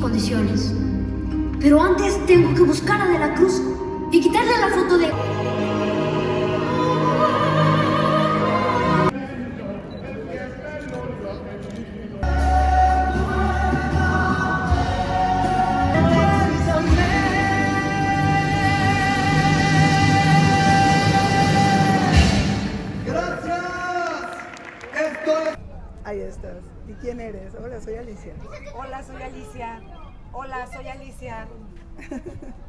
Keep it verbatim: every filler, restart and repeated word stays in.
condiciones. Pero antes tengo que buscar a De la Cruz y quitarle la foto de... Ahí estás. ¿Y quién eres? Hola, soy Alicia. Hola, soy Alicia. Hola, soy Alicia.